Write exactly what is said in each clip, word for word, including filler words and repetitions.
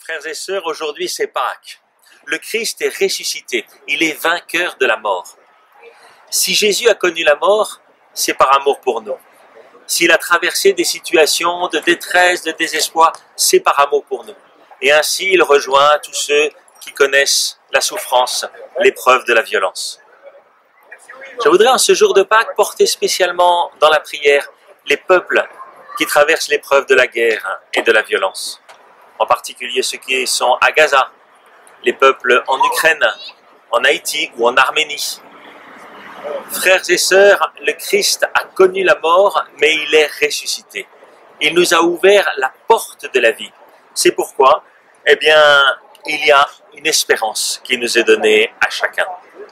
Frères et sœurs, aujourd'hui c'est Pâques. Le Christ est ressuscité, il est vainqueur de la mort. Si Jésus a connu la mort, c'est par amour pour nous. S'il a traversé des situations de détresse, de désespoir, c'est par amour pour nous. Et ainsi il rejoint tous ceux qui connaissent la souffrance, l'épreuve de la violence. Je voudrais en ce jour de Pâques porter spécialement dans la prière les peuples qui traversent l'épreuve de la guerre et de la violence. En particulier ceux qui sont à Gaza, les peuples en Ukraine, en Haïti ou en Arménie. Frères et sœurs, le Christ a connu la mort, mais il est ressuscité. Il nous a ouvert la porte de la vie. C'est pourquoi, eh bien, il y a une espérance qui nous est donnée à chacun.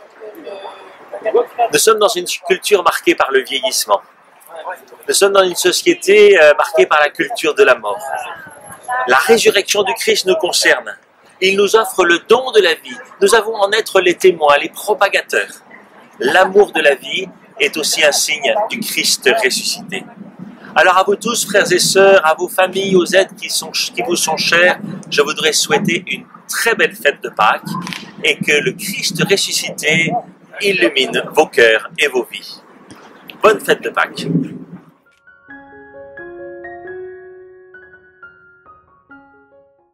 Nous sommes dans une culture marquée par le vieillissement. Nous sommes dans une société marquée par la culture de la mort. La résurrection du Christ nous concerne. Il nous offre le don de la vie. Nous avons en être les témoins, les propagateurs. L'amour de la vie est aussi un signe du Christ ressuscité. Alors à vous tous, frères et sœurs, à vos familles, aux aides qui, sont, qui vous sont chères, je voudrais souhaiter une très belle fête de Pâques et que le Christ ressuscité illumine vos cœurs et vos vies. Bonne fête de Pâques.